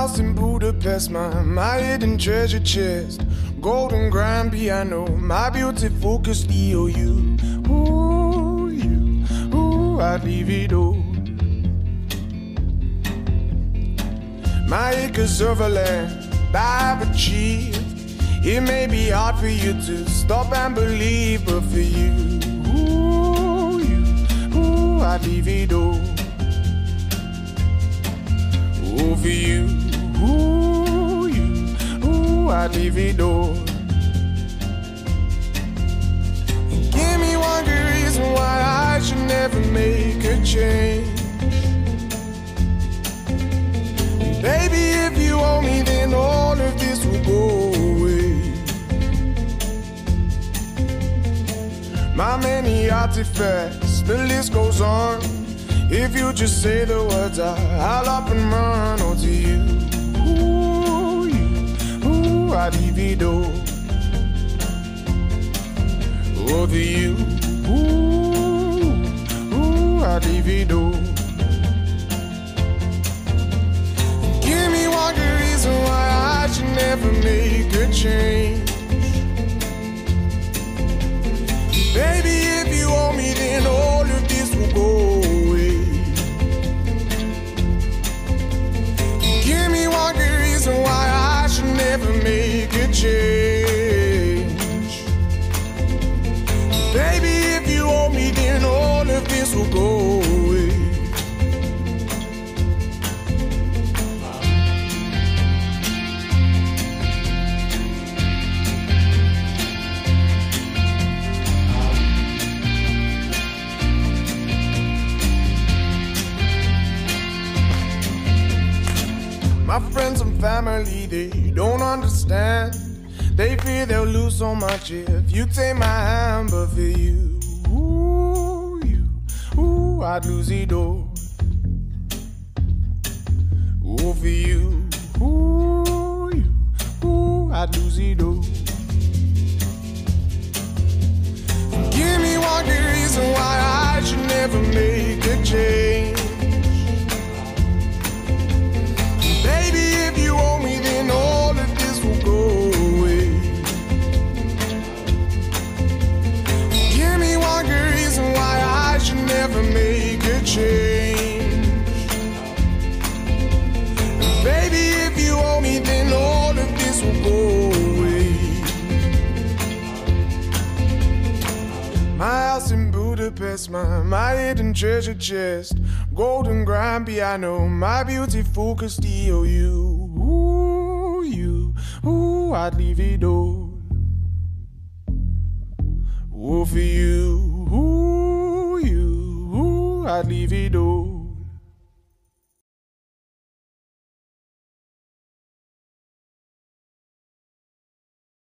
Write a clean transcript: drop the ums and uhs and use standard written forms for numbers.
house in Budapest, my hidden treasure chest, golden grand piano, my beautiful Castillo. You, I'd leave it all. My acres of land I've achieved. It may be hard for you to stop and believe, but for you, I'd leave it all. Oh, for you, I'd leave it all. Give me one good reason why I should never make a change. Baby, if you owe me, then all of this will go away. My many artifacts, the list goes on. If you just say the words, I'll up and run. Oh, to you, I'd leave it all. Oh, to you, I'd leave it all. Give me one good reason why I should never make a change. Baby, if you owe me, then all of this will go away. Give me one good reason why I should never make a change. Baby, if you owe me, then all of this will go away. My friends and family, they don't understand. They fear they'll lose so much if you take my hand. But for you, I'd lose it all. Oh, for you, I'd lose it all. Give me one good reason why I should never make a change. Baby, if you owe me, then all of this will go away. Give me one good reason why I should never make a change. Baby, if you owe me, then all of this will go away. My house in Budapest, my hidden treasure chest, golden grand piano, my beautiful Castillo. I'd leave it all. Oh, for you, I'd leave it all.